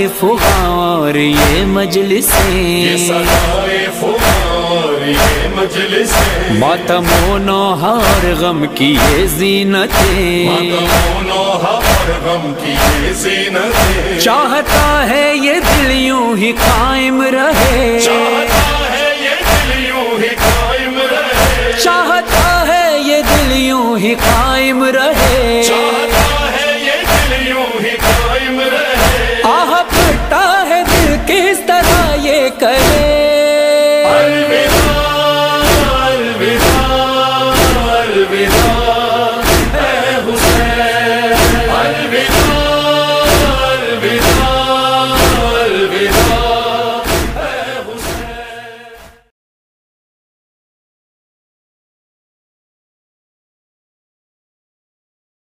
فغاں اور یہ مجلسیں، ماتم و نوحہ اور غم کی یہ زینتیں، چاہتا ہے یہ دل یوں ہی قائم رہے، چاہتا ہے یہ دل یوں ہی قائم رہے،